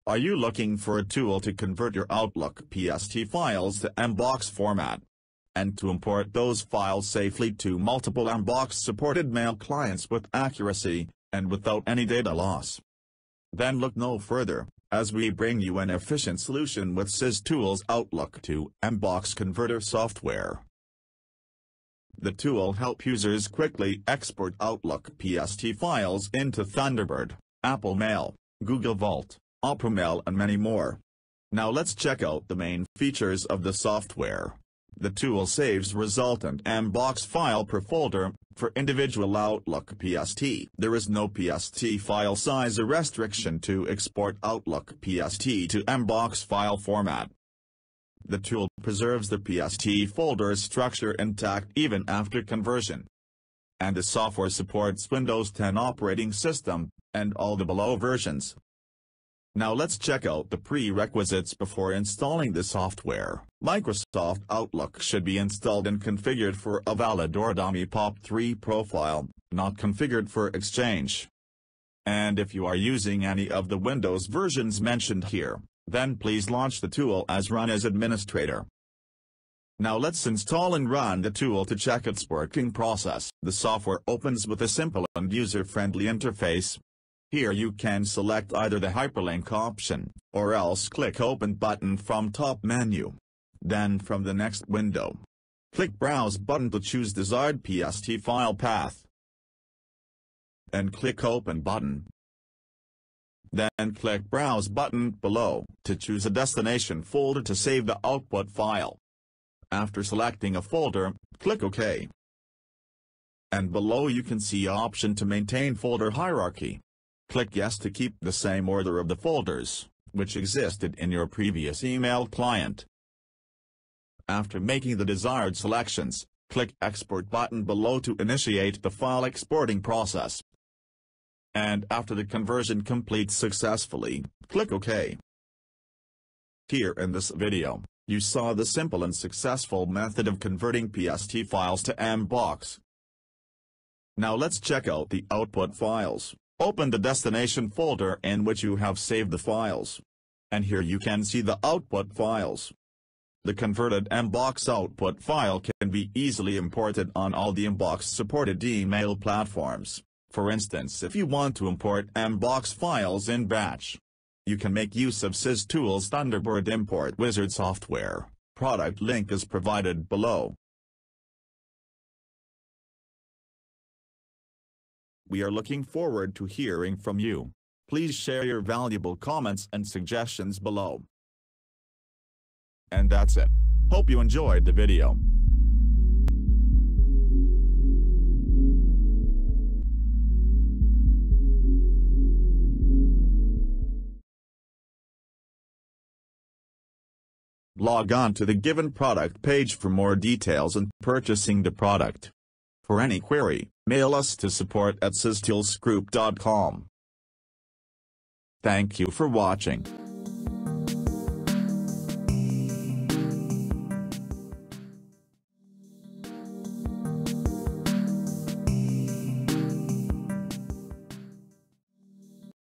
Are you looking for a tool to convert your Outlook PST files to Mbox format, and to import those files safely to multiple Mbox-supported mail clients with accuracy, and without any data loss? Then look no further, as we bring you an efficient solution with SysTools Outlook to Mbox Converter software. The tool helps users quickly export Outlook PST files into Thunderbird, Apple Mail, Google Vault, Opera Mail and many more. Now let's check out the main features of the software. The tool saves resultant Mbox file per folder. For individual Outlook PST, there is no PST file size restriction to export Outlook PST to Mbox file format. The tool preserves the PST folder structure intact even after conversion. And the software supports Windows 10 operating system, and all the below versions. Now let's check out the prerequisites before installing the software. Microsoft Outlook should be installed and configured for a valid or dummy POP3 profile, not configured for Exchange. And if you are using any of the Windows versions mentioned here, then please launch the tool as run as administrator. Now let's install and run the tool to check its working process. The software opens with a simple and user-friendly interface. Here you can select either the hyperlink option, or else click Open button from top menu. Then from the next window, click Browse button to choose desired PST file path. And click Open button. Then click Browse button below to choose a destination folder to save the output file. After selecting a folder, click OK. And below you can see option to maintain folder hierarchy. Click Yes to keep the same order of the folders, which existed in your previous email client. After making the desired selections, click Export button below to initiate the file exporting process. And after the conversion completes successfully, click OK. Here in this video, you saw the simple and successful method of converting PST files to Mbox. Now let's check out the output files. Open the destination folder in which you have saved the files. And here you can see the output files. The converted Mbox output file can be easily imported on all the Mbox supported email platforms. For instance, if you want to import Mbox files in batch, you can make use of SysTools Thunderbird Import Wizard software. Product link is provided below. We are looking forward to hearing from you. Please share your valuable comments and suggestions below. And that's it. Hope you enjoyed the video. Log on to the given product page for more details and purchasing the product. For any query, mail us to support@systoolsgroup.com. Thank you for watching.